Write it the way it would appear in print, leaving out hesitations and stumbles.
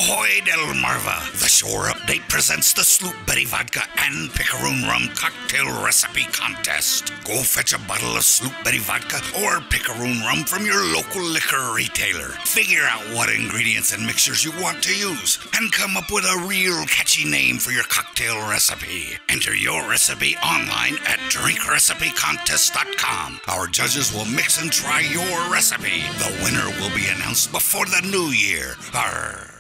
Ahoy, Delmarva! The Shore Update presents the Sloop Betty Vodka and Picaroon Rum Cocktail Recipe Contest. Go fetch a bottle of Sloop Betty Vodka or Picaroon Rum from your local liquor retailer. Figure out what ingredients and mixtures you want to use and come up with a real catchy name for your cocktail recipe. Enter your recipe online at drinkrecipecontest.com. Our judges will mix and try your recipe. The winner will be announced before the new year. Arr.